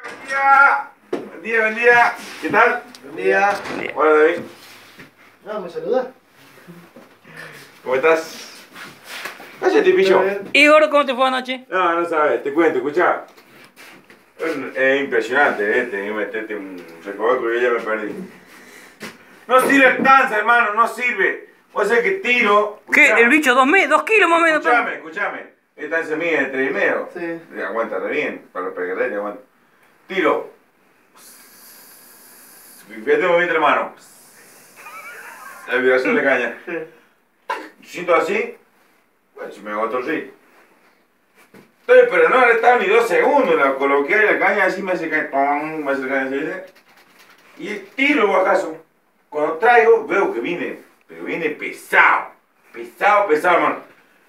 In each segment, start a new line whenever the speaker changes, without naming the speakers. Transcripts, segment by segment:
día. Buen día, buen día. ¿Qué tal?
Buen día.
Hola, David.
No, ¿me saludas?
¿Cómo estás? Cállate, pillo.
Igor, ¿cómo te fue anoche?
No, no sabes, te cuento, escuchá. Es impresionante, tenés que meterte un recoveco y yo ya me perdí. No sirve el tanza, hermano, no sirve. Vos sabés que tiro.
¿Qué?
Escuchá.
¿El bicho 2 kilos más o menos?
Escuchame. Esta se mide de 3,5.
Sí.
Aguanta re bien, para los pegarretes aguanta. Tiro. Fíjate el movimiento, hermano. La vibración de caña. Siento así. Bueno, si me agoto el pero no estaba ni 2 segundos. La coloqué ahí la caña, así me hace caña. Me hace caña, ¿sí? Y tiro el guajazo. Cuando traigo, veo que viene. Pero viene pesado. Pesado, hermano.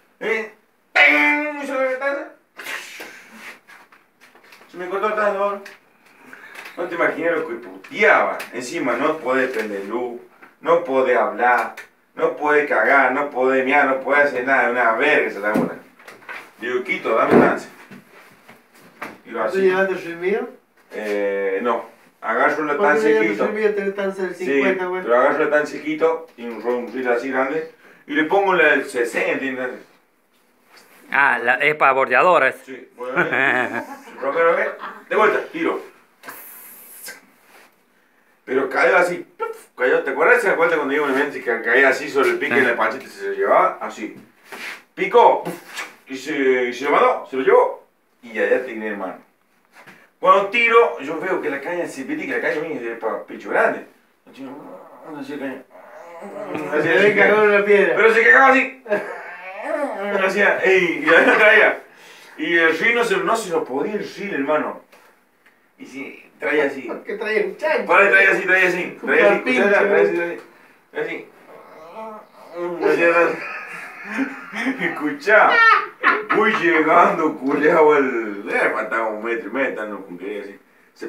Se me cortó el tazo. No te imaginas lo que puteaba. Encima no podés prender luz, no podés hablar, no podés cagar, no podés mirar, no podés hacer nada. Una verga esa laguna. Digo, Quito, dame chance. Digo,
¿Tú
así.
llevaste el mío?
No. Agarro la tan
¿Cuánto llevas
chiquito.
el mío? Tenés tan del
Sí,
50, güey.
pero agarro la tan chiquito y un reel así grande y le pongo la del 60.
Ah, es para bordeadoras.
Sí, bueno, Romero, de vuelta, tiro. Pero cayó así, cayó, ¿te acuerdas de esa vuelta cuando iba en el evento que caía así sobre el pique en el panchito y se lo llevaba? Así. Picó y se lo mandó, se lo llevó y allá tenía hermano. Cuando tiro, yo veo que la caña se pide que la caña mía es para pecho grande. Así caña.
Se ve cagado en una piedra.
Pero se cagaba así. Hacía, ey, y la traía. Y el reel no se lo podía el reel, hermano. Y si traía así.
¿Qué trae un chancho?
Para, traía así. Traía así, escuchá, voy llegando, culeado al. Faltaba 1,5 metros, no cumplía así.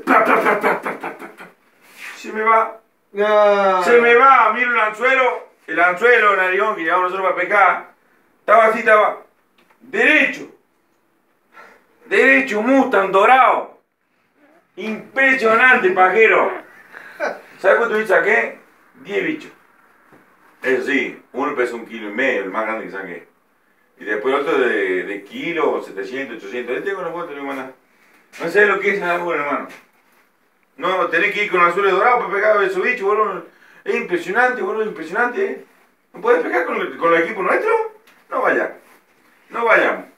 Se me va.
No.
Se me va, miro el anzuelo, narigón que llevamos nosotros para pescar. Estaba derecho, Mustang dorado. Impresionante, pajero. ¿Sabes cuánto bicho saqué? 10 bichos. Eso sí, uno pesa 1,5 kilos, el más grande que saqué. Y después otro de kilos, 700, 800. Este con la foto le manda. No sé lo que es nada, hermano. No, tenés que ir con anzuelo dorado para pegar esos bichos, boludo. Es impresionante, boludo, impresionante. ¿No podés pegar con el equipo nuestro? No vayamos.